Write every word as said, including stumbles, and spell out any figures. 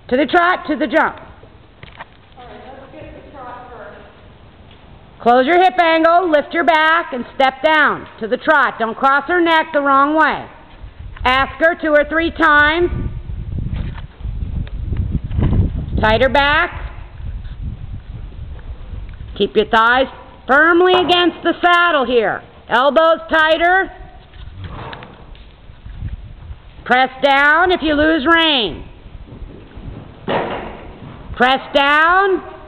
To the trot, to the jump. All right, let's get the trot first. Close your hip angle, lift your back, and step down to the trot. Don't cross her neck the wrong way. Ask her two or three times. Tighter back. Keep your thighs firmly against the saddle here. Elbows tighter. Press down if you lose rein. Press down.